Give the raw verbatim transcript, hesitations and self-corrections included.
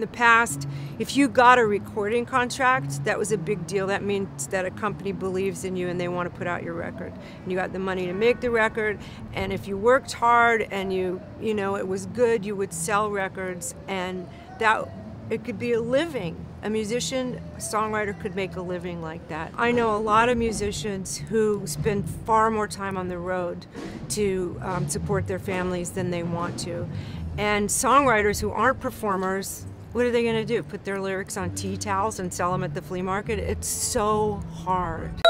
the past, if you got a recording contract, that was a big deal. That means that a company believes in you and they want to put out your record. And you got the money to make the record, and if you worked hard and you, you know, it was good, you would sell records, and that it could be a living. A musician, a songwriter could make a living like that. I know a lot of musicians who spend far more time on the road to um, support their families than they want to. And songwriters who aren't performers, what are they going to do? Put their lyrics on tea towels and sell them at the flea market? It's so hard.